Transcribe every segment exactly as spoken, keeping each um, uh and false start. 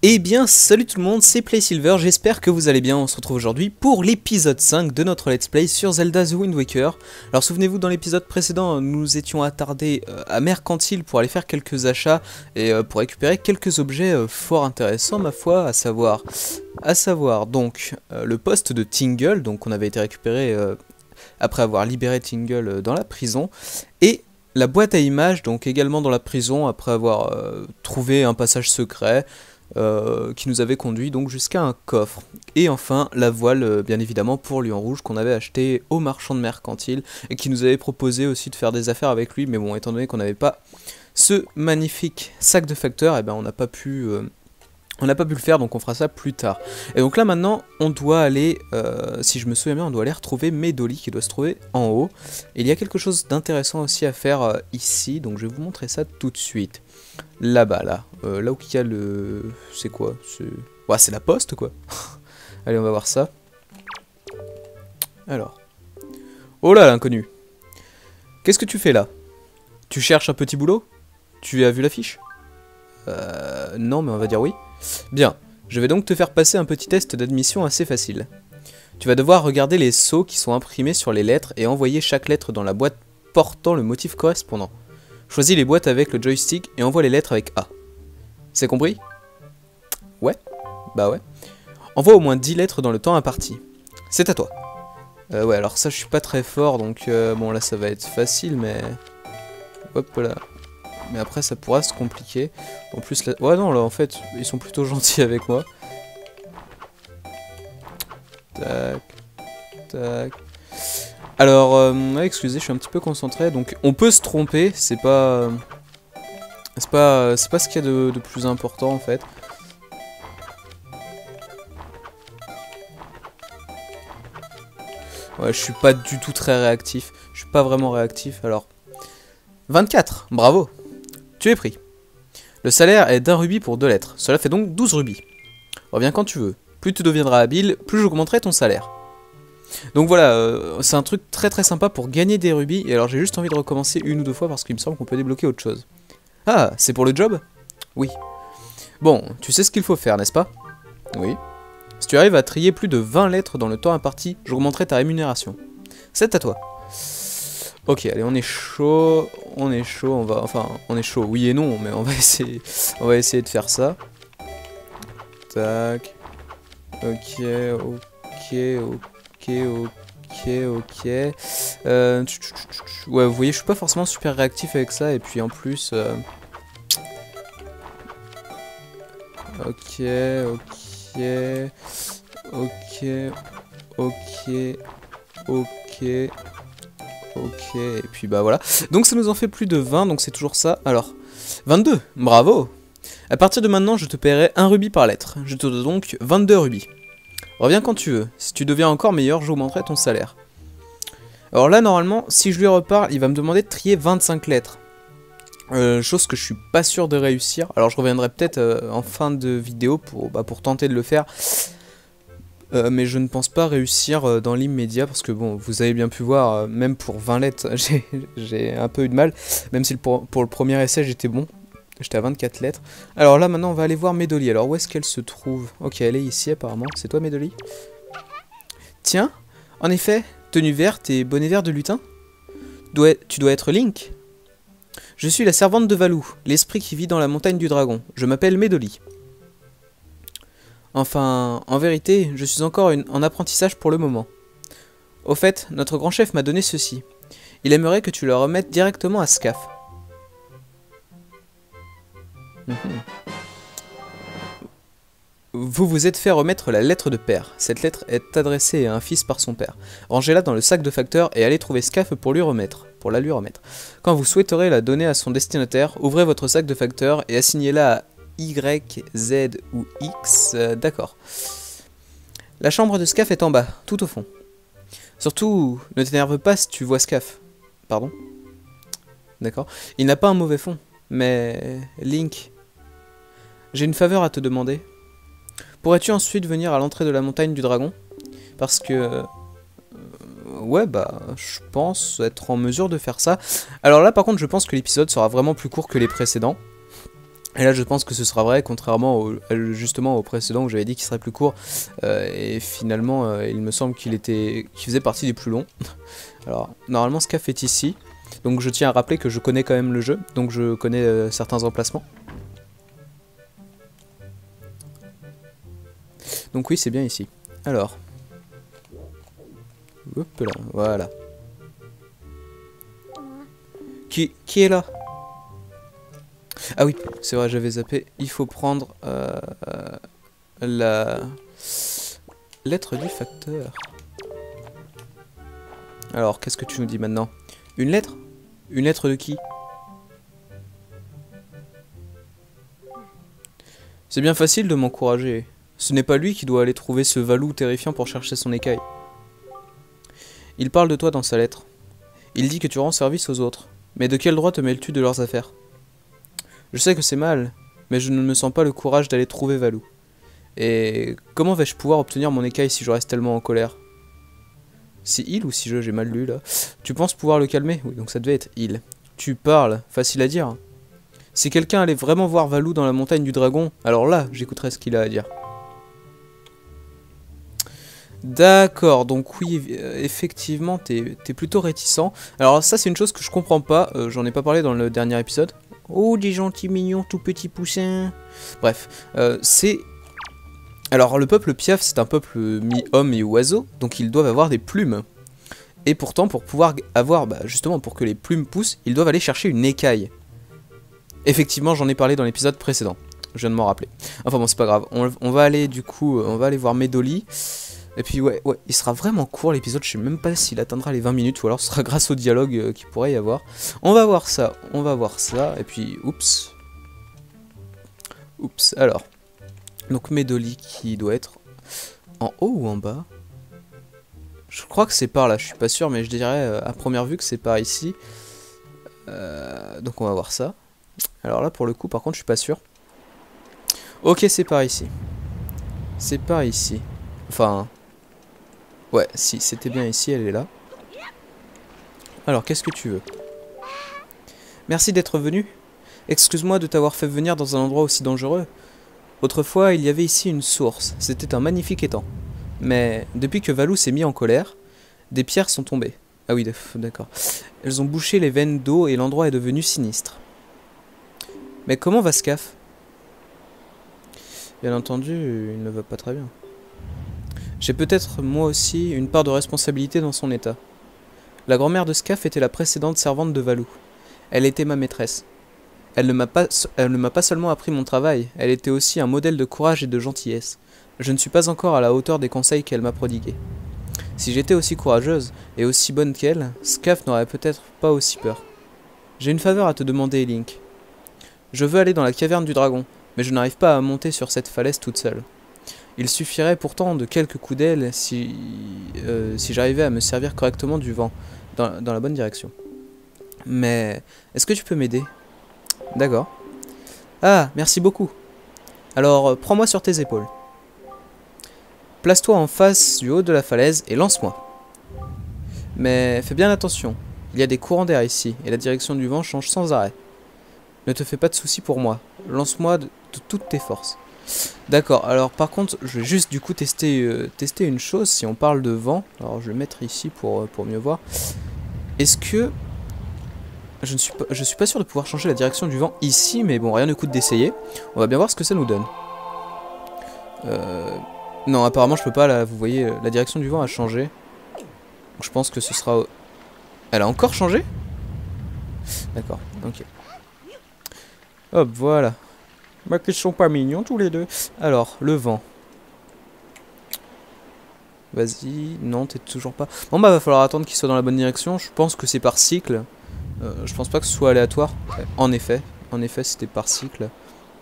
Eh bien, salut tout le monde, c'est PlaySilver, j'espère que vous allez bien. On se retrouve aujourd'hui pour l'épisode cinq de notre Let's Play sur Zelda The Wind Waker. Alors souvenez-vous, dans l'épisode précédent, nous étions attardés euh, à Mercantile pour aller faire quelques achats et euh, pour récupérer quelques objets euh, fort intéressants, ma foi, à savoir, à savoir donc euh, le poste de Tingle, donc on avait été récupéré euh, après avoir libéré Tingle euh, dans la prison, et la boîte à images, donc également dans la prison après avoir euh, trouvé un passage secret. Euh, qui nous avait conduit donc jusqu'à un coffre. Et enfin la voile euh, bien évidemment pour Lion Rouge qu'on avait acheté au marchand de Mercantile et qui nous avait proposé aussi de faire des affaires avec lui, mais bon, étant donné qu'on n'avait pas ce magnifique sac de facteur, et eh ben on n'a pas pu euh, on n'a pas pu le faire, donc on fera ça plus tard. Et donc là maintenant on doit aller, euh, si je me souviens bien, on doit aller retrouver Medoli qui doit se trouver en haut. Et il y a quelque chose d'intéressant aussi à faire euh, ici, donc je vais vous montrer ça tout de suite. Là-bas, là, euh, là où il y a le... C'est quoi? C'est ouais, c'est la poste, quoi. Allez, on va voir ça. Alors. Oh là, l'inconnu. Qu'est-ce que tu fais là? Tu cherches un petit boulot? Tu as vu l'affiche? Euh... Non, mais on va dire oui. Bien, je vais donc te faire passer un petit test d'admission assez facile. Tu vas devoir regarder les sceaux qui sont imprimés sur les lettres et envoyer chaque lettre dans la boîte portant le motif correspondant. Choisis les boîtes avec le joystick et envoie les lettres avec A. C'est compris? Ouais. Bah ouais. Envoie au moins dix lettres dans le temps imparti. C'est à toi. Euh, ouais, alors ça je suis pas très fort, donc euh, bon là ça va être facile, mais... Hop là. Mais après ça pourra se compliquer. En plus là... Ouais non, là en fait, ils sont plutôt gentils avec moi. Tac. Tac. Alors, euh, ouais, excusez, je suis un petit peu concentré, donc on peut se tromper, c'est pas... C'est pas, c'est pas ce qu'il y a de, de plus important en fait. Ouais, je suis pas du tout très réactif, je suis pas vraiment réactif, alors... vingt-quatre, bravo. Tu es pris. Le salaire est d'un rubis pour deux lettres, cela fait donc douze rubis. Reviens quand tu veux, plus tu deviendras habile, plus j'augmenterai ton salaire. Donc voilà, euh, c'est un truc très très sympa pour gagner des rubis. Et alors j'ai juste envie de recommencer une ou deux fois parce qu'il me semble qu'on peut débloquer autre chose. Ah, c'est pour le job? Oui. Bon, tu sais ce qu'il faut faire, n'est-ce pas? Oui. Si tu arrives à trier plus de vingt lettres dans le temps imparti, j'augmenterai ta rémunération. C'est à toi. Ok, allez, on est chaud, on est chaud, on va... Enfin, on est chaud, oui et non, mais on va essayer, on va essayer de faire ça. Tac. Ok, ok, ok. Ok, ok, ok. Euh, ouais, vous voyez, je suis pas forcément super réactif avec ça, et puis en plus... Euh... Ok, ok, ok, ok, ok, ok, et puis bah voilà. Donc ça nous en fait plus de vingt, donc c'est toujours ça. Alors, vingt-deux, bravo. À partir de maintenant, je te paierai un rubis par lettre. Je te donne donc vingt-deux rubis. Reviens quand tu veux. Si tu deviens encore meilleur, j'augmenterai ton salaire. Alors là, normalement, si je lui reparle, il va me demander de trier vingt-cinq lettres. Euh, chose que je suis pas sûr de réussir. Alors je reviendrai peut-être euh, en fin de vidéo pour, bah, pour tenter de le faire. Euh, mais je ne pense pas réussir euh, dans l'immédiat parce que bon, vous avez bien pu voir, euh, même pour vingt lettres, j'ai un peu eu de mal. Même si le, pour, pour le premier essai, j'étais bon. J'étais à vingt-quatre lettres. Alors là, maintenant, on va aller voir Medoli. Alors, où est-ce qu'elle se trouve? Ok, elle est ici, apparemment. C'est toi, Medoli? Tiens, en effet, tenue verte et bonnet vert de lutin. Dois, tu dois être Link. Je suis la servante de Valou, l'esprit qui vit dans la montagne du dragon. Je m'appelle Medoli. Enfin, en vérité, je suis encore une, en apprentissage pour le moment. Au fait, notre grand chef m'a donné ceci. Il aimerait que tu le remettes directement à Scaf. Vous vous êtes fait remettre la lettre de père. Cette lettre est adressée à un fils par son père. Rangez-la dans le sac de facteur et allez trouver Scaf pour lui remettre. Pour la lui remettre. Quand vous souhaiterez la donner à son destinataire, ouvrez votre sac de facteur et assignez-la à Y, Z ou X. Euh, D'accord. La chambre de Scaf est en bas, tout au fond. Surtout, ne t'énerve pas si tu vois Scaf. Pardon? D'accord. Il n'a pas un mauvais fond. Mais... Link... J'ai une faveur à te demander. Pourrais-tu ensuite venir à l'entrée de la montagne du dragon? Parce que... Euh, ouais, bah, je pense être en mesure de faire ça. Alors là, par contre, je pense que l'épisode sera vraiment plus court que les précédents. Et là je pense que ce sera vrai, contrairement au, justement au précédent où j'avais dit qu'il serait plus court. Euh, et finalement euh, il me semble qu'il était, qu'il faisait partie des plus longs. Alors normalement Scaf est ici. Donc je tiens à rappeler que je connais quand même le jeu. Donc je connais euh, certains emplacements. Donc oui c'est bien ici. Alors. Hop là, voilà. Qui, qui est là? Ah oui, c'est vrai, j'avais zappé. Il faut prendre euh, euh, la lettre du facteur. Alors, qu'est-ce que tu nous dis maintenant? Une lettre? Une lettre de qui? C'est bien facile de m'encourager. Ce n'est pas lui qui doit aller trouver ce Valou terrifiant pour chercher son écaille. Il parle de toi dans sa lettre. Il dit que tu rends service aux autres. Mais de quel droit te mêles-tu de leurs affaires? Je sais que c'est mal, mais je ne me sens pas le courage d'aller trouver Valou. Et comment vais-je pouvoir obtenir mon écaille si je reste tellement en colère? C'est il ou si je, j'ai mal lu là. Tu penses pouvoir le calmer? Oui, donc ça devait être il. Tu parles, facile à dire. Si quelqu'un allait vraiment voir Valou dans la montagne du dragon, alors là, j'écouterais ce qu'il a à dire. D'accord, donc oui, effectivement, t'es t'es plutôt réticent. Alors ça, c'est une chose que je comprends pas, euh, j'en ai pas parlé dans le dernier épisode. Oh, des gentils mignons, tout petits poussins. Bref, euh, c'est... Alors, le peuple Piaf, c'est un peuple mi-homme et oiseau, donc ils doivent avoir des plumes. Et pourtant, pour pouvoir avoir, bah, justement, pour que les plumes poussent, ils doivent aller chercher une écaille. Effectivement, j'en ai parlé dans l'épisode précédent. Je viens de m'en rappeler. Enfin bon, c'est pas grave. On, on va aller, du coup, on va aller voir Medoli. Et puis, ouais, ouais, il sera vraiment court l'épisode. Je sais même pas s'il atteindra les vingt minutes, ou alors ce sera grâce au dialogue euh, qu'il pourrait y avoir. On va voir ça, on va voir ça. Et puis, oups. Oups, alors. Donc, Medoli qui doit être en haut ou en bas? Je crois que c'est par là, je suis pas sûr, mais je dirais euh, à première vue que c'est par ici. Euh, donc, on va voir ça. Alors là, pour le coup, par contre, je suis pas sûr. Ok, c'est par ici. C'est par ici. Enfin... Ouais, si, c'était bien ici, elle est là. Alors, qu'est-ce que tu veux? Merci d'être venu. Excuse-moi de t'avoir fait venir dans un endroit aussi dangereux. Autrefois, il y avait ici une source. C'était un magnifique étang. Mais, depuis que Valou s'est mis en colère, des pierres sont tombées. Ah oui, d'accord. Elles ont bouché les veines d'eau et l'endroit est devenu sinistre. Mais comment va Scaf? Bien entendu, il ne va pas très bien. J'ai peut-être, moi aussi, une part de responsabilité dans son état. La grand-mère de Scaf était la précédente servante de Valou. Elle était ma maîtresse. Elle ne m'a pas, elle ne m'a pas seulement appris mon travail, elle était aussi un modèle de courage et de gentillesse. Je ne suis pas encore à la hauteur des conseils qu'elle m'a prodigués. Si j'étais aussi courageuse et aussi bonne qu'elle, Scaf n'aurait peut-être pas aussi peur. J'ai une faveur à te demander, Link. Je veux aller dans la caverne du dragon, mais je n'arrive pas à monter sur cette falaise toute seule. Il suffirait pourtant de quelques coups d'aile si, euh, si j'arrivais à me servir correctement du vent, dans, dans la bonne direction. Mais est-ce que tu peux m'aider? D'accord. Ah, merci beaucoup. Alors, prends-moi sur tes épaules. Place-toi en face du haut de la falaise et lance-moi. Mais fais bien attention, il y a des courants d'air ici, et la direction du vent change sans arrêt. Ne te fais pas de soucis pour moi, lance-moi de, de toutes tes forces. D'accord, alors par contre, je vais juste du coup tester, euh, tester une chose, si on parle de vent. Alors je vais le mettre ici pour, pour mieux voir. Est-ce que... Je ne suis pas, je suis pas sûr de pouvoir changer la direction du vent ici, mais bon, rien ne coûte d'essayer. On va bien voir ce que ça nous donne. Euh... Non, apparemment je peux pas, là, vous voyez, la direction du vent a changé. Donc, je pense que ce sera... Elle a encore changé? D'accord, ok. Hop, voilà. Bah, qu'ils sont pas mignons tous les deux. Alors, le vent. Vas-y, non, t'es toujours pas... Bon bah, va falloir attendre qu'il soit dans la bonne direction. Je pense que c'est par cycle. Euh, je pense pas que ce soit aléatoire. En effet, en effet, c'était par cycle.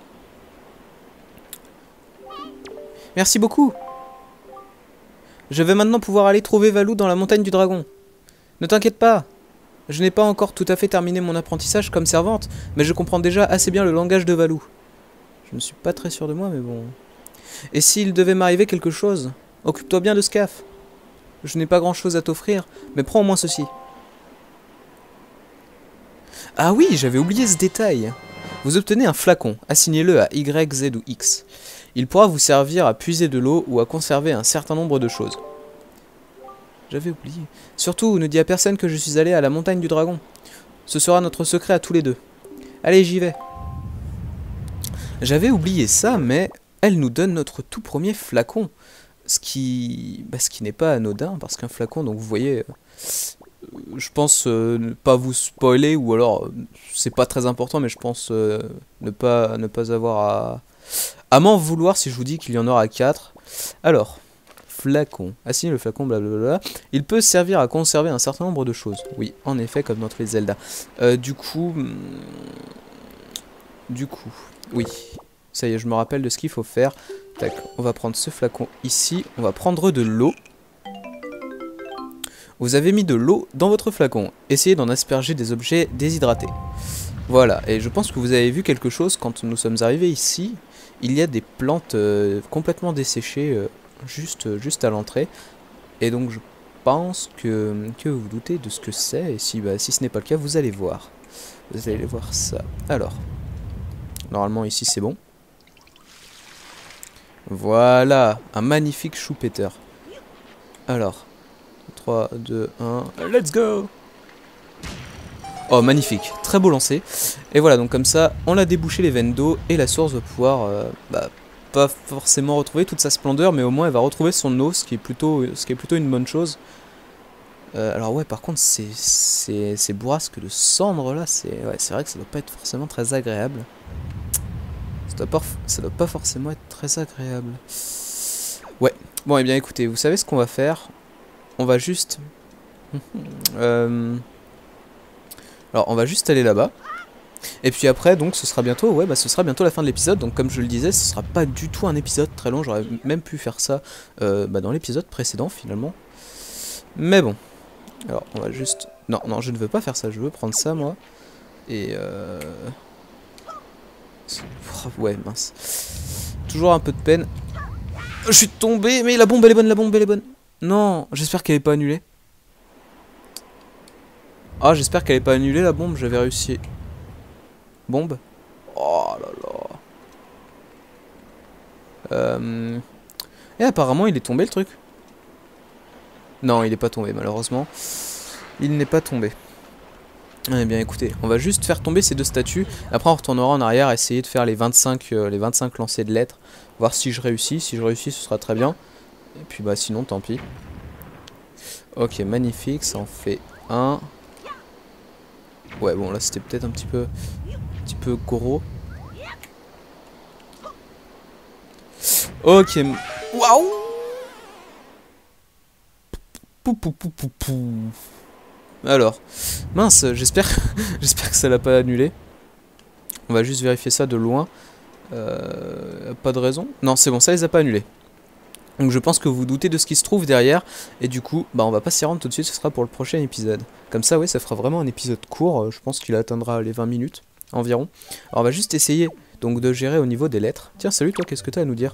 Merci beaucoup. Je vais maintenant pouvoir aller trouver Valou dans la montagne du dragon. Ne t'inquiète pas. Je n'ai pas encore tout à fait terminé mon apprentissage comme servante, mais je comprends déjà assez bien le langage de Valou. Je ne suis pas très sûr de moi, mais bon... Et s'il devait m'arriver quelque chose, occupe-toi bien de Scaf. Je n'ai pas grand-chose à t'offrir, mais prends au moins ceci. Ah oui, j'avais oublié ce détail. Vous obtenez un flacon, assignez-le à Y, Z ou X. Il pourra vous servir à puiser de l'eau ou à conserver un certain nombre de choses. J'avais oublié. Surtout, ne dis à personne que je suis allé à la montagne du dragon. Ce sera notre secret à tous les deux. Allez, j'y vais. J'avais oublié ça, mais elle nous donne notre tout premier flacon. Ce qui, bah, ce qui n'est pas anodin, parce qu'un flacon, donc vous voyez... Je pense euh, ne pas vous spoiler, ou alors euh, c'est pas très important, mais je pense euh, ne, pas, ne pas avoir à, à m'en vouloir si je vous dis qu'il y en aura quatre. Alors, flacon, assigner le flacon, blablabla. Il peut servir à conserver un certain nombre de choses. Oui, en effet, comme dans tous les Zelda. Euh, du coup, du coup, oui, ça y est, je me rappelle de ce qu'il faut faire. Tac, on va prendre ce flacon ici, on va prendre de l'eau. Vous avez mis de l'eau dans votre flacon. Essayez d'en asperger des objets déshydratés. Voilà, et je pense que vous avez vu quelque chose quand nous sommes arrivés ici. Il y a des plantes euh, complètement desséchées euh, juste, juste à l'entrée. Et donc je pense que, que vous vous doutez de ce que c'est. Et si, bah, si ce n'est pas le cas, vous allez voir. Vous allez voir ça. Alors, normalement ici c'est bon. Voilà, un magnifique chou-péter. Alors... trois, deux, un, let's go! Oh, magnifique, très beau lancer. Et voilà, donc comme ça, on a débouché les veines d'eau et la source va pouvoir, euh, bah, pas forcément retrouver toute sa splendeur, mais au moins elle va retrouver son eau, ce qui est plutôt, ce qui est plutôt une bonne chose. Euh, alors ouais, par contre, ces, ces, ces bourrasques de cendres là, c'est ouais, c'est vrai que ça doit pas être forcément très agréable. Ça doit pas, ça doit pas forcément être très agréable. Ouais, bon, et eh bien écoutez, vous savez ce qu'on va faire? On va juste... euh... Alors, on va juste aller là-bas. Et puis après, donc, ce sera bientôt... Ouais, bah, ce sera bientôt la fin de l'épisode. Donc, comme je le disais, ce sera pas du tout un épisode très long. J'aurais même pu faire ça euh, bah, dans l'épisode précédent, finalement. Mais bon. Alors, on va juste... Non, non, je ne veux pas faire ça. Je veux prendre ça, moi. Et... Euh... Ouais, mince. Toujours un peu de peine. Je suis tombé, mais la bombe, elle est bonne, la bombe, elle est bonne. Non, j'espère qu'elle est pas annulée. Ah, j'espère qu'elle est pas annulée la bombe, j'avais réussi. Bombe. Oh là là. Euh... Et apparemment il est tombé le truc. Non, il est pas tombé malheureusement. Il n'est pas tombé. Eh bien écoutez, on va juste faire tomber ces deux statues. Après on retournera en arrière, essayer de faire les vingt-cinq, euh, les vingt-cinq lancers de lettres. Voir si je réussis. Si je réussis, ce sera très bien. Et puis bah sinon tant pis. Ok, magnifique, ça en fait un. Ouais bon là c'était peut-être un petit peu un petit peu gros. Ok. Waouh. Pou pou pou pou pou. Alors, mince, j'espère j'espère que ça l'a pas annulé. On va juste vérifier ça de loin. Euh, pas de raison. Non, c'est bon, ça les a pas annulés. Donc je pense que vous vous doutez de ce qui se trouve derrière. Et du coup, bah on va pas s'y rendre tout de suite, ce sera pour le prochain épisode. Comme ça, ouais, ça fera vraiment un épisode court. Je pense qu'il atteindra les vingt minutes environ. Alors on va juste essayer donc de gérer au niveau des lettres. Tiens, salut toi, qu'est-ce que tu as à nous dire?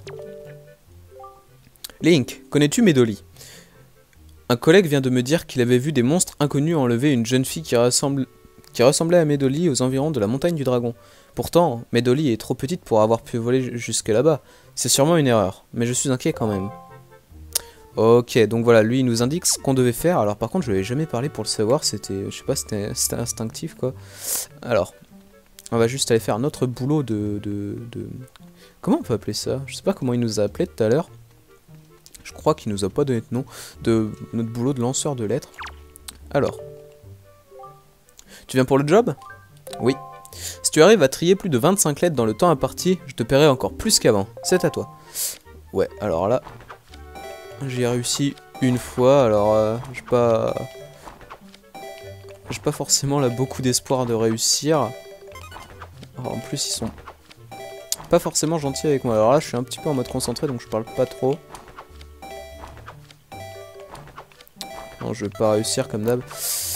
Link, connais-tu Medoli? Un collègue vient de me dire qu'il avait vu des monstres inconnus enlever une jeune fille qui, ressemble... qui ressemblait à Medoli aux environs de la montagne du dragon. Pourtant, Medoli est trop petite pour avoir pu voler jusque là-bas. C'est sûrement une erreur, mais je suis inquiet quand même. Ok, donc voilà, lui il nous indique ce qu'on devait faire. Alors par contre, je lui avais jamais parlé pour le savoir, c'était, je sais pas, c'était instinctif quoi. Alors, on va juste aller faire notre boulot de, de, de... Comment on peut appeler ça? Je sais pas comment il nous a appelé tout à l'heure. Je crois qu'il nous a pas donné de nom. De notre boulot de lanceur de lettres. Alors. Tu viens pour le job? Oui. Si tu arrives à trier plus de vingt-cinq lettres dans le temps imparti, je te paierai encore plus qu'avant. C'est à toi. Ouais, alors là, j'ai réussi une fois, alors euh, j'ai pas... J'ai pas forcément là beaucoup d'espoir de réussir. Alors, en plus, ils sont pas forcément gentils avec moi. Alors là, je suis un petit peu en mode concentré, donc je parle pas trop. Non, je vais pas réussir comme d'hab.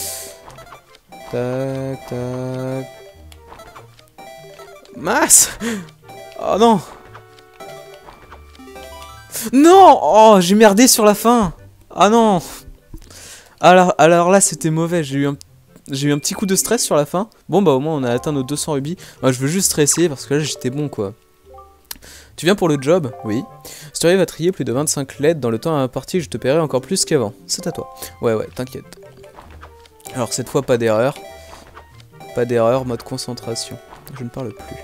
Tac, tac... Mince. Oh non. Non. Oh, j'ai merdé sur la fin. Ah non. Alors, alors là, c'était mauvais. J'ai eu un, J'ai eu un petit coup de stress sur la fin. Bon bah au moins on a atteint nos deux cents rubis. Moi je veux juste réessayer parce que là j'étais bon quoi. Tu viens pour le job? Oui. Si tu arrives à trier plus de vingt-cinq lettres dans le temps imparti, je te paierai encore plus qu'avant. C'est à toi. Ouais ouais, t'inquiète. Alors cette fois pas d'erreur. Pas d'erreur, mode concentration. Je ne parle plus.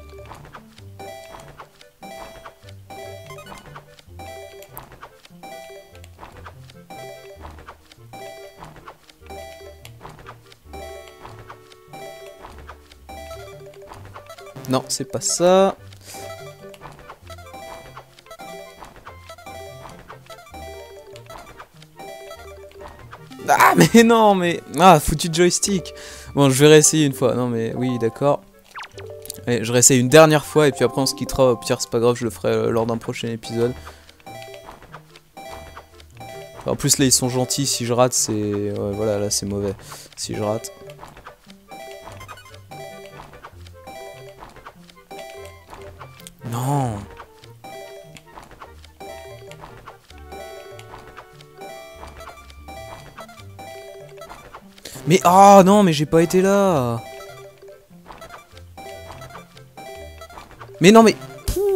Non, c'est pas ça. Ah, mais non, mais... Ah, foutu joystick. Bon, je vais réessayer une fois. Non, mais oui, d'accord. Allez, je réessaye une dernière fois et puis après on se quittera. Au pire, c'est pas grave, je le ferai euh, lors d'un prochain épisode. En plus, là, ils sont gentils. Si je rate, c'est... Ouais, voilà, là, c'est mauvais. Si je rate... Non. Mais ah oh, non, mais j'ai pas été là. Mais non, mais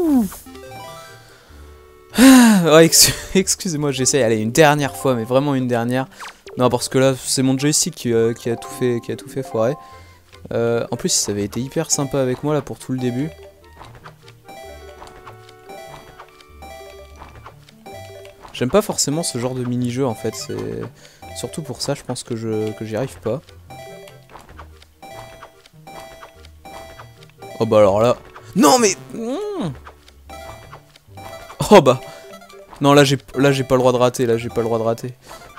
ah, ex excusez-moi, j'essaie. Allez, une dernière fois, mais vraiment une dernière. Non, parce que là, c'est mon joystick qui, euh, qui a tout fait, qui a tout fait foirer. Euh, en plus, ça avait été hyper sympa avec moi là pour tout le début. J'aime pas forcément ce genre de mini-jeu en fait, c'est surtout pour ça je pense que je que j'y arrive pas. Oh bah alors là... Non mais... Oh bah... Non là j'ai là j'ai pas le droit de rater, là j'ai pas le droit de rater.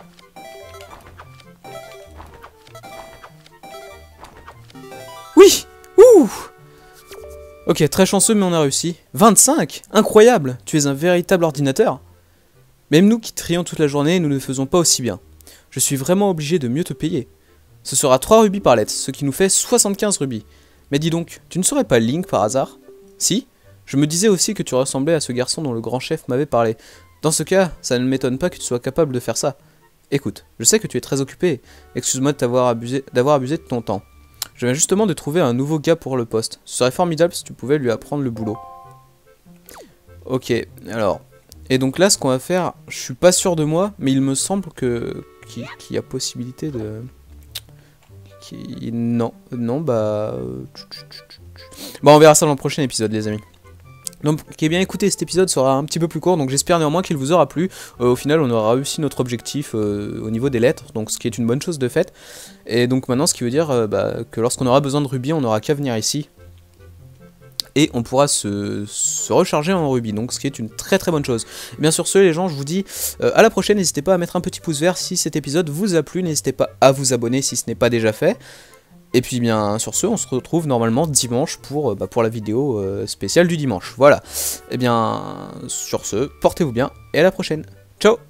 Oui. Ouh. Ok, très chanceux mais on a réussi. vingt-cinq. Incroyable. Tu es un véritable ordinateur. Même nous qui trions toute la journée, nous ne faisons pas aussi bien. Je suis vraiment obligé de mieux te payer. Ce sera trois rubis par lettre, ce qui nous fait soixante-quinze rubis. Mais dis donc, tu ne serais pas Link par hasard? Si. Je me disais aussi que tu ressemblais à ce garçon dont le grand chef m'avait parlé. Dans ce cas, ça ne m'étonne pas que tu sois capable de faire ça. Écoute, je sais que tu es très occupé. Excuse-moi de t'avoir abusé, d'avoir abusé de ton temps. Je viens justement de trouver un nouveau gars pour le poste. Ce serait formidable si tu pouvais lui apprendre le boulot. Ok, alors... Et donc là, ce qu'on va faire, je suis pas sûr de moi, mais il me semble que qu'il qu'il y a possibilité de... Qui... Non, non, bah... Bon, on verra ça dans le prochain épisode, les amis. Donc, qui est bien écouté, cet épisode sera un petit peu plus court, donc j'espère néanmoins qu'il vous aura plu. Euh, au final, on aura réussi notre objectif euh, au niveau des lettres, donc ce qui est une bonne chose de fait. Et donc maintenant, ce qui veut dire euh, bah, que lorsqu'on aura besoin de rubis, on n'aura qu'à venir ici. Et on pourra se, se recharger en rubis, donc ce qui est une très très bonne chose. Et bien sur ce les gens, je vous dis euh, à la prochaine, n'hésitez pas à mettre un petit pouce vert si cet épisode vous a plu, n'hésitez pas à vous abonner si ce n'est pas déjà fait. Et puis bien sur ce, on se retrouve normalement dimanche pour, bah, pour la vidéo euh, spéciale du dimanche. Voilà, et bien sur ce, portez-vous bien et à la prochaine. Ciao.